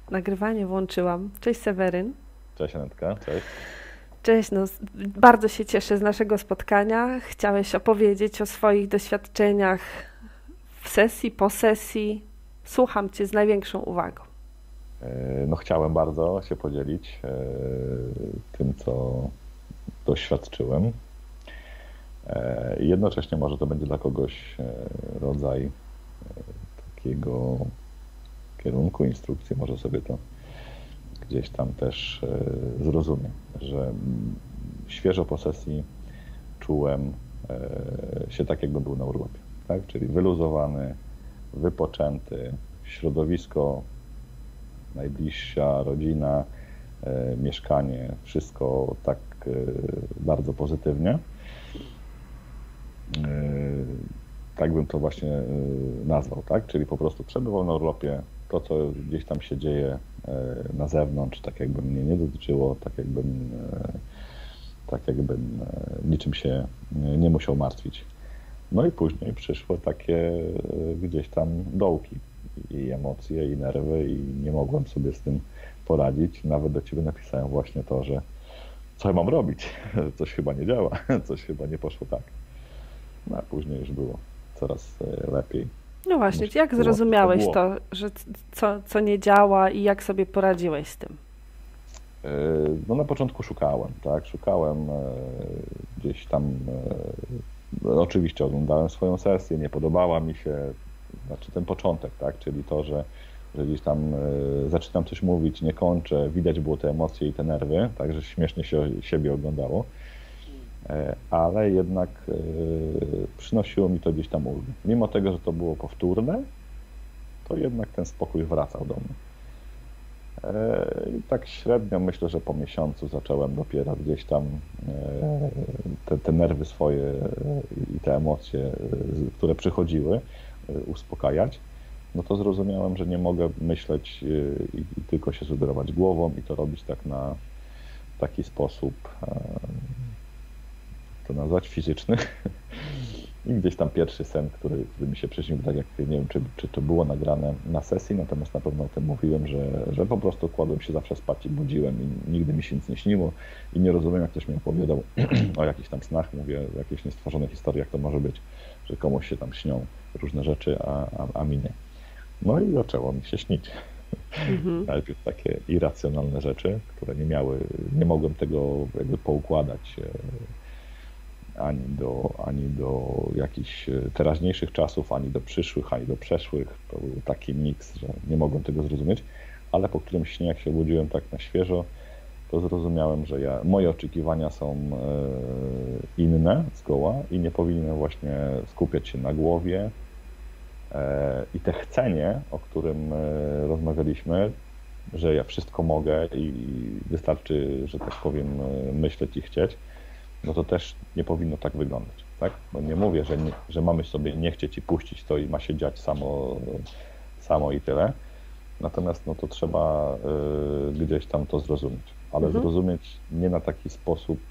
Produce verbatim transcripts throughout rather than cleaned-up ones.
Nagrywanie włączyłam. Cześć Seweryn. Cześć Anetka, cześć. Cześć, no, bardzo się cieszę z naszego spotkania. Chciałeś opowiedzieć o swoich doświadczeniach w sesji, po sesji. Słucham Cię z największą uwagą. No chciałem bardzo się podzielić tym, co doświadczyłem. Jednocześnie może to będzie dla kogoś rodzaj takiego kierunku, instrukcji, może sobie to gdzieś tam też zrozumie, że świeżo po sesji czułem się tak, jakbym był na urlopie, tak? Czyli wyluzowany, wypoczęty, środowisko, najbliższa rodzina, mieszkanie, wszystko tak bardzo pozytywnie. Tak bym to właśnie nazwał, tak? Czyli po prostu przebywał na urlopie, to co gdzieś tam się dzieje na zewnątrz, tak jakby mnie nie dotyczyło, tak jakbym, tak jakbym niczym się nie musiał martwić. No i później przyszły takie gdzieś tam dołki i emocje, i nerwy i nie mogłem sobie z tym poradzić. Nawet do Ciebie napisałem właśnie to, że co ja mam robić? Coś chyba nie działa, coś chyba nie poszło tak. No a później już było coraz lepiej. No właśnie, Myślę, jak było, zrozumiałeś to, to, że co, co nie działa i jak sobie poradziłeś z tym? No na początku szukałem, tak, szukałem gdzieś tam, no oczywiście oglądałem swoją sesję, nie podobała mi się, znaczy ten początek, tak, czyli to, że, że gdzieś tam zaczynam coś mówić, nie kończę, widać było te emocje i te nerwy, także śmiesznie się siebie oglądało, ale jednak przynosiło mi to gdzieś tam ulgę. Mimo tego, że to było powtórne, to jednak ten spokój wracał do mnie. I tak średnio myślę, że po miesiącu zacząłem dopiero gdzieś tam te, te nerwy swoje i te emocje, które przychodziły, uspokajać. No to zrozumiałem, że nie mogę myśleć i, i tylko się sugerować głową i to robić tak na taki sposób, to nazwać fizyczny. I gdzieś tam pierwszy sen, który, który mi się przyśnił, tak jak nie wiem, czy, czy to było nagrane na sesji, natomiast na pewno o tym mówiłem, że, że po prostu kładłem się zawsze spać i budziłem i nigdy mi się nic nie śniło i nie rozumiem, jak ktoś mi opowiadał o jakichś tam snach, mówię, o jakiejś niestworzonej historii, jak to może być, że komuś się tam śnią różne rzeczy, a, a, a mi nie. No i zaczęło mi się śnić. Mhm. Najpierw takie irracjonalne rzeczy, które nie miały, nie mogłem tego jakby poukładać ani do, ani do jakichś teraźniejszych czasów, ani do przyszłych, ani do przeszłych. To był taki miks, że nie mogłem tego zrozumieć, ale po którymś śnie, jak się obudziłem tak na świeżo, to zrozumiałem, że ja, moje oczekiwania są inne zgoła i nie powinienem właśnie skupiać się na głowie. I te chcenie, o którym rozmawialiśmy, że ja wszystko mogę i wystarczy, że tak powiem, myśleć i chcieć, no to też nie powinno tak wyglądać, tak? Bo nie mówię, że, nie, że mamy sobie nie chcieć i puścić to i ma się dziać samo, samo i tyle. Natomiast no to trzeba y, gdzieś tam to zrozumieć, ale mhm. zrozumieć nie na taki sposób,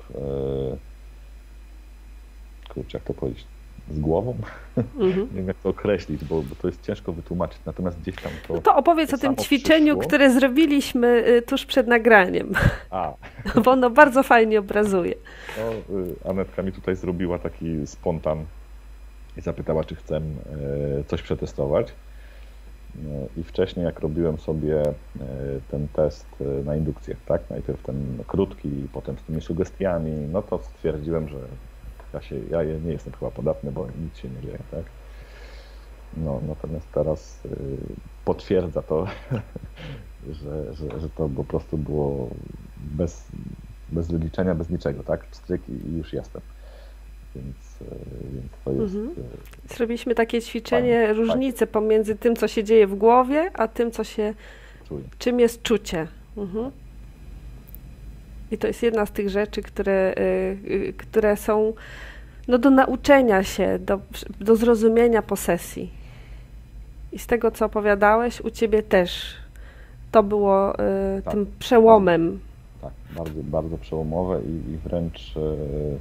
y, kurczę, jak to powiedzieć, z głową? Mhm. Nie wiem, jak to określić, bo, bo to jest ciężko wytłumaczyć, natomiast gdzieś tam to... No to opowiedz to o tym ćwiczeniu, przyszło. Które zrobiliśmy tuż przed nagraniem, A. bo ono bardzo fajnie obrazuje. No, Anetka mi tutaj zrobiła taki spontan i zapytała, czy chcę coś przetestować. I wcześniej, jak robiłem sobie ten test na indukcjach, tak, najpierw ten krótki, potem z tymi sugestiami, no to stwierdziłem, że Ja, się, ja nie jestem chyba podatny, bo nic się nie dzieje, tak? No, natomiast teraz y, potwierdza to, że, że, że to po prostu było bez, bez wyliczenia, bez niczego, tak? Pstryk i, i już jestem. Więc, y, więc to jest... Mhm. Y, Zrobiliśmy takie ćwiczenie, fajnie, różnicę fajnie. Pomiędzy tym, co się dzieje w głowie, a tym, co się... Czuję. Czym jest czucie. Mhm. I to jest jedna z tych rzeczy, które, y, które są no, do nauczenia się, do, do zrozumienia po sesji. I z tego, co opowiadałeś, u Ciebie też to było y, tak, tym przełomem. Tak, bardzo, bardzo przełomowe i, i wręcz, y,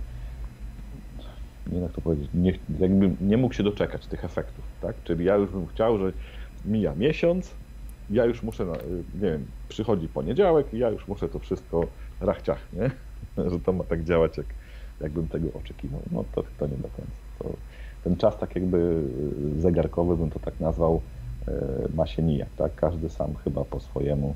nie wiem jak to powiedzieć, nie, jakbym nie mógł się doczekać tych efektów, tak? Czyli ja już bym chciał, że mija miesiąc, ja już muszę, nie wiem, przychodzi poniedziałek i ja już muszę to wszystko rachciach, nie? Że to ma tak działać, jak, jakbym tego oczekiwał. No to, to nie do końca. To, ten czas tak jakby zegarkowy, bym to tak nazwał, ma się nijak, tak? Każdy sam chyba po swojemu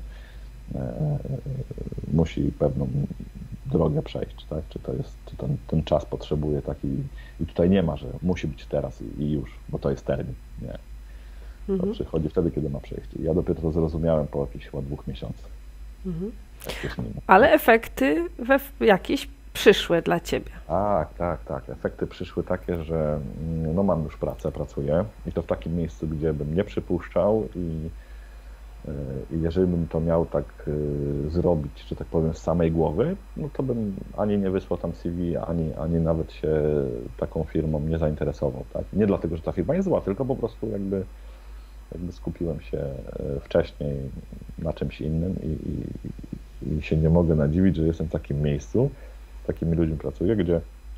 musi pewną drogę przejść, tak? Czy to jest, czy ten, ten czas potrzebuje taki, i tutaj nie ma, że musi być teraz i, i już, bo to jest termin, nie. To mhm. przychodzi wtedy, kiedy ma przejść. I ja dopiero to zrozumiałem po jakichś chyba dwóch miesiącach. Mhm. Ale efekty we jakieś przyszły dla ciebie. Tak, tak, tak. Efekty przyszły takie, że no mam już pracę, pracuję i to w takim miejscu, gdzie bym nie przypuszczał i, i jeżeli bym to miał tak zrobić, że tak powiem, z samej głowy, no to bym ani nie wysłał tam C V, ani, ani nawet się taką firmą nie zainteresował. Tak? Nie dlatego, że ta firma jest zła, tylko po prostu jakby, jakby skupiłem się wcześniej na czymś innym i, i, i się nie mogę nadziwić, że jestem w takim miejscu, z takimi ludźmi pracuję, gdzie,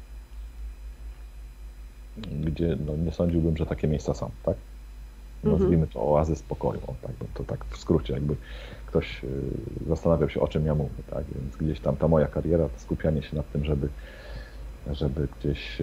gdzie no nie sądziłbym, że takie miejsca są, tak? Nazwijmy to oazy spokoju, tak? To tak w skrócie, jakby ktoś zastanawiał się, o czym ja mówię, tak? Więc gdzieś tam ta moja kariera, to skupianie się nad tym, żeby, żeby gdzieś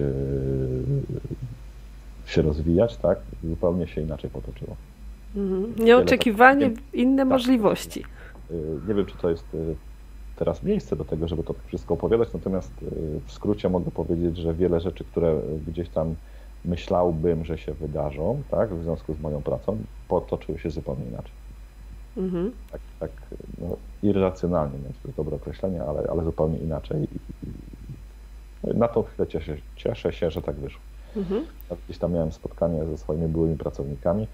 się rozwijać, tak? Zupełnie się inaczej potoczyło. Mhm. Nieoczekiwanie, tak, inne tak, możliwości. Nie wiem, czy to jest teraz miejsce do tego, żeby to wszystko opowiadać, natomiast w skrócie mogę powiedzieć, że wiele rzeczy, które gdzieś tam myślałbym, że się wydarzą, tak, w związku z moją pracą, potoczyły się zupełnie inaczej. Mhm. Tak, tak no, irracjonalnie, nie wiem, czy to jest dobre określenie, ale, ale zupełnie inaczej. I, i na tą chwilę cieszę, cieszę się, że tak wyszło. Mhm. Gdzieś tam miałem spotkanie ze swoimi byłymi pracownikami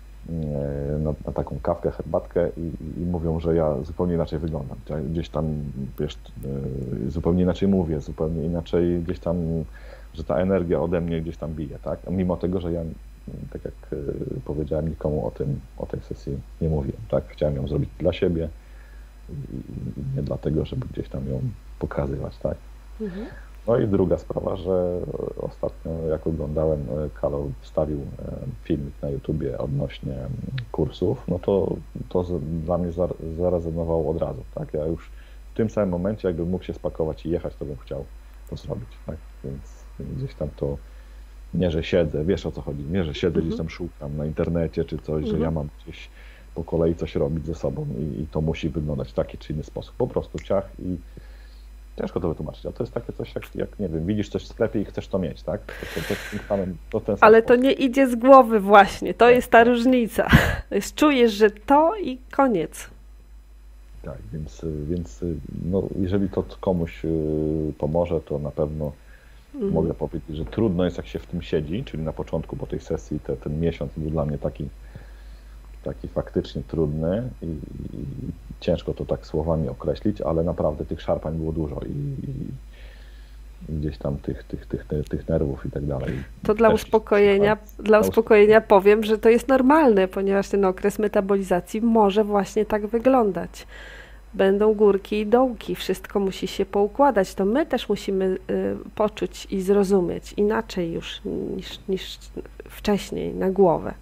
na, na taką kawkę, herbatkę i, i mówią, że ja zupełnie inaczej wyglądam. Ja gdzieś tam, wiesz, zupełnie inaczej mówię, zupełnie inaczej gdzieś tam, że ta energia ode mnie gdzieś tam bije, tak? A mimo tego, że ja, tak jak powiedziałem, nikomu o tym, o tej sesji nie mówiłem, tak? Chciałem ją zrobić dla siebie i, i nie dlatego, żeby gdzieś tam ją pokazywać, tak? Mhm. No i druga sprawa, że ostatnio jak oglądałem, Karol wstawił filmik na YouTubie odnośnie kursów, no to, to dla mnie zarezonowało od razu, tak? Ja już w tym samym momencie, jakbym mógł się spakować i jechać, to bym chciał to zrobić, tak? Więc gdzieś tam to, nie że siedzę, wiesz o co chodzi, nie że siedzę mhm. gdzieś tam szukam na internecie czy coś, mhm. że ja mam gdzieś po kolei coś robić ze sobą i, i to musi wyglądać w taki czy inny sposób, po prostu ciach i ciężko to wytłumaczyć, ale to jest takie coś, jak, jak nie wiem, widzisz coś w sklepie i chcesz to mieć, tak? To, to, to, samym, to ten sam ale sposób. To nie idzie z głowy właśnie, to tak, jest ta tak. różnica. Jest, czujesz, że to i koniec. Tak, więc, więc no, jeżeli to komuś pomoże, to na pewno mhm. mogę powiedzieć, że trudno jest, jak się w tym siedzi, czyli na początku po tej sesji te, ten miesiąc był dla mnie taki, taki faktycznie trudny i, i ciężko to tak słowami określić, ale naprawdę tych szarpań było dużo i, i gdzieś tam tych, tych, tych, tych, tych nerwów i tak dalej. To dla uspokojenia, dla uspokojenia powiem, że to jest normalne, ponieważ ten okres metabolizacji może właśnie tak wyglądać. Będą górki i dołki, wszystko musi się poukładać, to my też musimy y, poczuć i zrozumieć inaczej już niż, niż wcześniej, na głowę.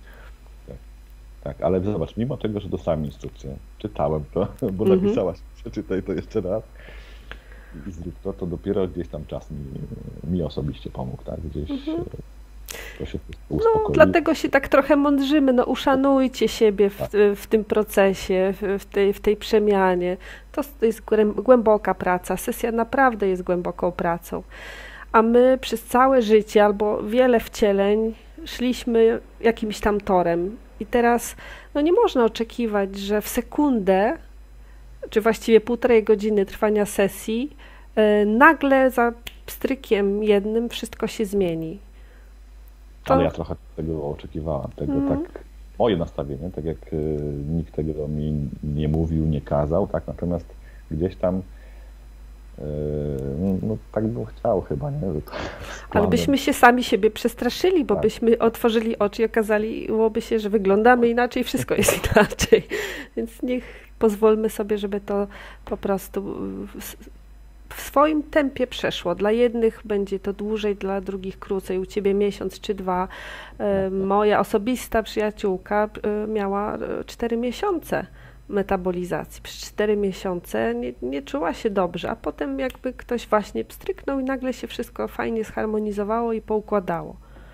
Tak, ale zobacz, mimo tego, że dostałem instrukcję, czytałem to, bo mm-hmm. napisałaś, przeczytaj to jeszcze raz i zrób to, to dopiero gdzieś tam czas mi, mi osobiście pomógł, tak? Gdzieś mm-hmm. to się uspokoi. No, dlatego się tak trochę mądrzymy, no uszanujcie siebie w, tak. w tym procesie, w tej, w tej przemianie. To jest głęboka praca, sesja naprawdę jest głęboką pracą. A my przez całe życie albo wiele wcieleń szliśmy jakimś tam torem. I teraz no nie można oczekiwać, że w sekundę, czy właściwie półtorej godziny trwania sesji, yy, nagle za pstrykiem jednym wszystko się zmieni. To... Ale ja trochę tego oczekiwałam, tego mm. tak, moje nastawienie, tak jak y, nikt tego mi nie mówił, nie kazał, tak, natomiast gdzieś tam no tak bym chciał chyba, nie? Że to ale byśmy się sami siebie przestraszyli, bo tak. byśmy otworzyli oczy i okazałoby się, że wyglądamy inaczej, wszystko jest inaczej. Więc niech pozwólmy sobie, żeby to po prostu w swoim tempie przeszło. Dla jednych będzie to dłużej, dla drugich krócej. U ciebie miesiąc czy dwa. Moja osobista przyjaciółka miała cztery miesiące metabolizacji. Przez cztery miesiące nie, nie czuła się dobrze, a potem jakby ktoś właśnie pstryknął i nagle się wszystko fajnie zharmonizowało i poukładało.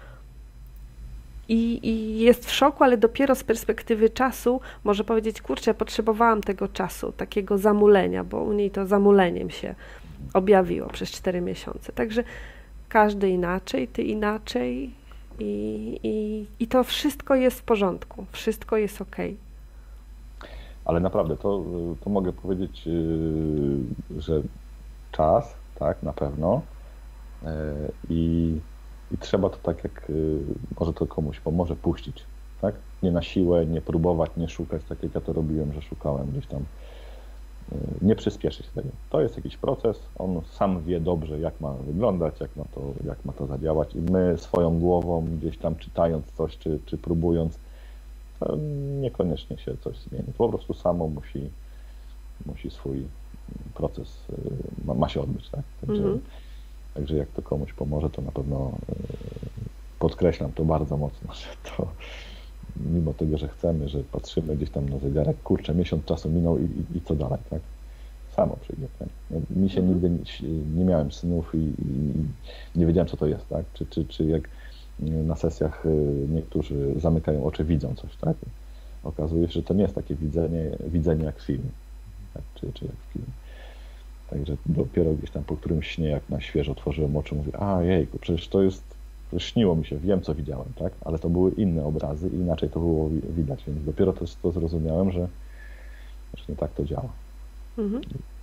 I, I jest w szoku, ale dopiero z perspektywy czasu może powiedzieć, kurczę, potrzebowałam tego czasu, takiego zamulenia, bo u niej to zamuleniem się objawiło przez cztery miesiące. Także każdy inaczej, ty inaczej i, i, i to wszystko jest w porządku, wszystko jest okej. Ale naprawdę, to, to mogę powiedzieć, że czas, tak, na pewno i, i trzeba to tak jak, może to komuś pomoże, puścić, tak? Nie na siłę, nie próbować, nie szukać, tak jak ja to robiłem, że szukałem gdzieś tam, nie przyspieszyć tego. To jest jakiś proces, on sam wie dobrze, jak ma wyglądać, jak ma to, jak ma to zadziałać i my swoją głową gdzieś tam czytając coś, czy, czy próbując, to niekoniecznie się coś zmieni. Po prostu samo musi, musi swój proces, ma, ma się odbyć, tak? Także, mm-hmm. także jak to komuś pomoże, to na pewno podkreślam to bardzo mocno, że to mimo tego, że chcemy, że patrzymy gdzieś tam na zegarek, kurczę, miesiąc czasu minął i, i, i co dalej, tak? Samo przyjdzie. Tak? Mi się mm-hmm. nigdy nie, nie miałem synów i, i nie wiedziałem, co to jest, tak? Czy, czy, czy jak na sesjach niektórzy zamykają oczy, widzą coś, tak? Okazuje się, że to nie jest takie widzenie, widzenie jak film, tak? czy, czy jak film. Także dopiero gdzieś tam po którymś śnie, jak na świeżo otworzyłem oczy, mówię, a jejku, przecież to jest, przecież śniło mi się, wiem co widziałem, tak? Ale to były inne obrazy i inaczej to było widać, więc dopiero to, to zrozumiałem, że, że nie tak to działa. Mhm.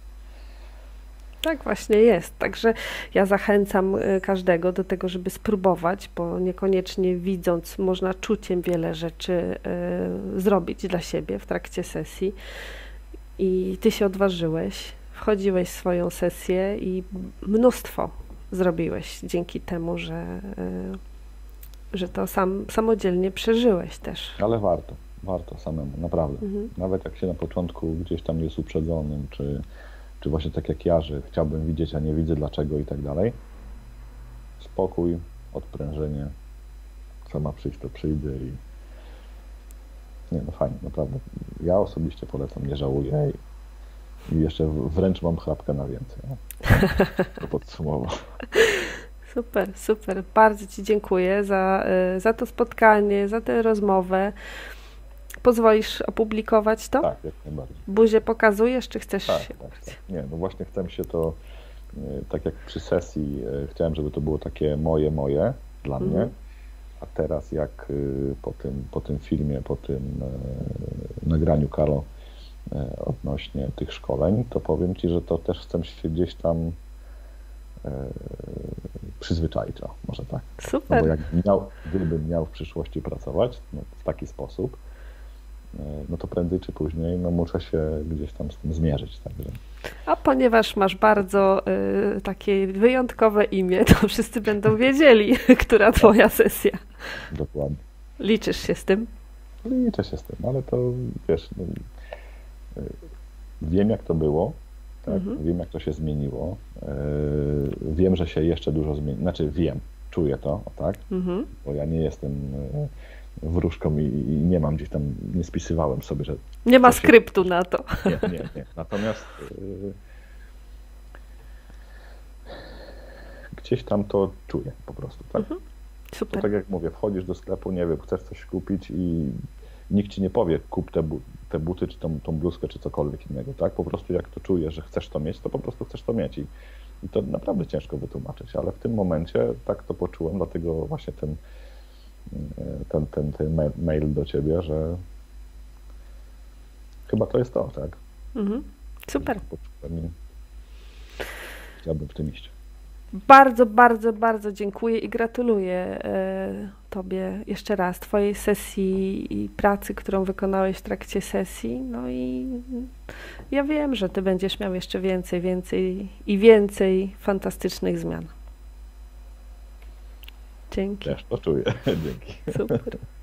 Tak właśnie jest. Także ja zachęcam każdego do tego, żeby spróbować, bo niekoniecznie widząc można czuciem wiele rzeczy y, zrobić dla siebie w trakcie sesji. I ty się odważyłeś, wchodziłeś w swoją sesję i mnóstwo zrobiłeś dzięki temu, że, y, że to sam samodzielnie przeżyłeś też. Ale warto, warto samemu, naprawdę. Mhm. Nawet jak się na początku gdzieś tam jest uprzedzonym, czy czy właśnie tak jak ja, że chciałbym widzieć, a nie widzę dlaczego i tak dalej. Spokój, odprężenie, sama przyjść to przyjdzie i nie no fajnie, naprawdę. Ja osobiście polecam, nie żałuję i, i jeszcze wręcz mam chrapkę na więcej. No. To podsumował. Super, super. Bardzo ci dziękuję za, za to spotkanie, za tę rozmowę. Pozwolisz opublikować to? Tak, jak najbardziej. Buzię pokazujesz, czy chcesz tak, się... Tak, tak. Nie, no właśnie chcę się to, tak jak przy sesji, chciałem, żeby to było takie moje, moje dla mm. mnie, a teraz jak po tym, po tym filmie, po tym e, nagraniu Karo e, odnośnie tych szkoleń, to powiem ci, że to też chcę się gdzieś tam e, przyzwyczaić, o, może tak. Super. No bo jak miał, gdybym miał w przyszłości pracować no, w taki sposób, no to prędzej czy później no muszę się gdzieś tam z tym zmierzyć. Także. A ponieważ masz bardzo y, takie wyjątkowe imię, to wszyscy będą wiedzieli, która twoja sesja. Dokładnie. Liczysz się z tym? Liczę się z tym, ale to wiesz, no, y, wiem jak to było, tak? Mhm. Wiem jak to się zmieniło, y, wiem, że się jeszcze dużo zmieni, znaczy wiem, czuję to, o tak, mhm. bo ja nie jestem y, wróżką i, i nie mam gdzieś tam, nie spisywałem sobie, że... Nie ma skryptu się... na to. Nie, nie, nie. Natomiast yy, gdzieś tam to czuję po prostu, tak? Mhm. Super. To tak jak mówię, wchodzisz do sklepu, nie wiem, chcesz coś kupić i nikt ci nie powie, kup te, bu te buty, czy tą, tą bluzkę, czy cokolwiek innego, tak? Po prostu jak to czujesz, że chcesz to mieć, to po prostu chcesz to mieć i, i to naprawdę ciężko wytłumaczyć, ale w tym momencie tak to poczułem, dlatego właśnie ten Ten, ten, ten mail do ciebie, że chyba to jest to, tak? Mhm. Super. Chciałbym w tym iść. Bardzo, bardzo, bardzo dziękuję i gratuluję tobie jeszcze raz twojej sesji i pracy, którą wykonałeś w trakcie sesji. No i ja wiem, że ty będziesz miał jeszcze więcej, więcej i więcej fantastycznych zmian. Dzięki. Też to czuję. Dzięki. Super.